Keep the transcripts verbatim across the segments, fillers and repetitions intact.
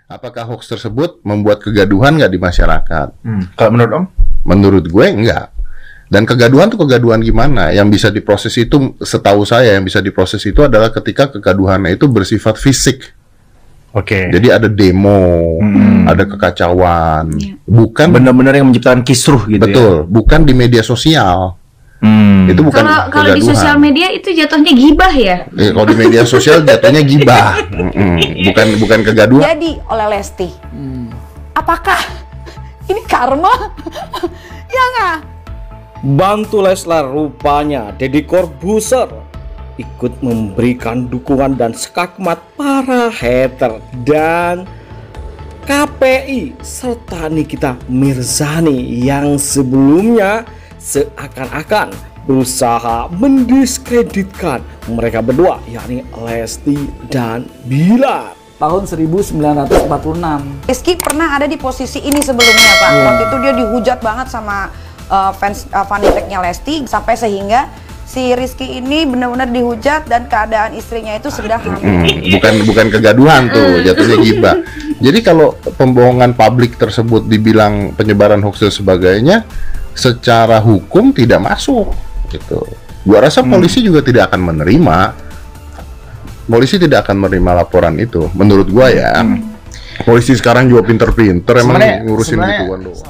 Apakah hoax tersebut membuat kegaduhan nggak di masyarakat? Hmm. Kalau menurut Om? Menurut gue enggak. Dan kegaduhan tuh kegaduhan gimana? Yang bisa diproses itu, setahu saya yang bisa diproses itu adalah ketika kegaduhannya itu bersifat fisik. Oke. Okay. Jadi ada demo, hmm. ada kekacauan, ya. Bukan benar-benar yang menciptakan kisruh gitu. Betul, ya? Bukan di media sosial. Hmm. Itu bukan kalau kalau di sosial media itu jatuhnya gibah ya? Eh, kalau di media sosial jatuhnya gibah, mm-mm. bukan bukan kegaduhan. Jadi oleh Lesti, hmm. apakah ini karma? Ya nggak? Bantu Leslar rupanya Deddy Corbuzier ikut memberikan dukungan dan skakmat para hater dan K P I serta Nikita Mirzani yang sebelumnya seakan-akan berusaha mendiskreditkan mereka berdua, yakni Lesti dan Bilar. Tahun seribu sembilan ratus empat puluh enam. Rizky pernah ada di posisi ini sebelumnya, Pak. Yeah. Waktu itu dia dihujat banget sama uh, fans uh, fanatiknya Lesti sampai sehingga si Rizky ini benar-benar dihujat dan keadaan istrinya itu sedang hamil. Hmm, bukan bukan kegaduhan tuh, jatuhnya gibah. Jadi kalau pembohongan publik tersebut dibilang penyebaran hoax dan sebagainya, secara hukum tidak masuk gitu. Gua rasa polisi hmm. juga tidak akan menerima. Polisi tidak akan menerima laporan itu. Menurut gua ya. Hmm. Polisi sekarang juga pinter-pinter emang ngurusin gituan doang.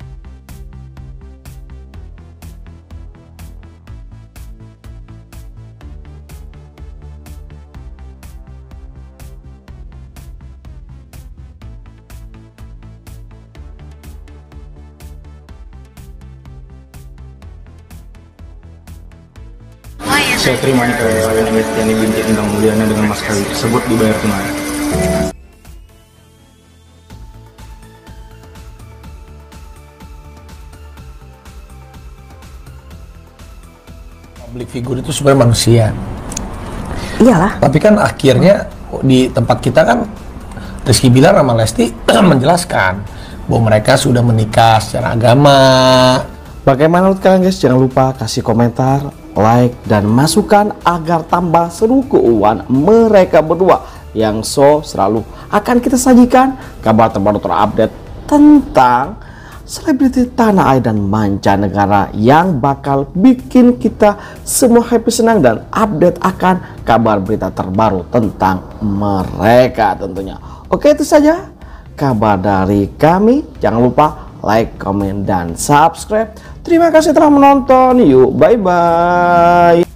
Saya terima nih kalau yang yang dibinti tentang Mulyana dengan Mas Kawi tersebut dibayar tunai. Public figure itu sebenarnya manusia. Iyalah. Tapi kan akhirnya di tempat kita kan Rizky Bilar sama Lesti menjelaskan bahwa mereka sudah menikah secara agama. Bagaimana menurut kalian guys? Jangan lupa kasih komentar, like, dan masukan agar tambah seru keuangan mereka berdua yang so selalu akan kita sajikan kabar terbaru terupdate tentang selebriti tanah air dan mancanegara yang bakal bikin kita semua happy, senang, dan update akan kabar berita terbaru tentang mereka tentunya. Oke, itu saja kabar dari kami. Jangan lupa like, komen, dan subscribe. Terima kasih telah menonton. Yuk, bye-bye.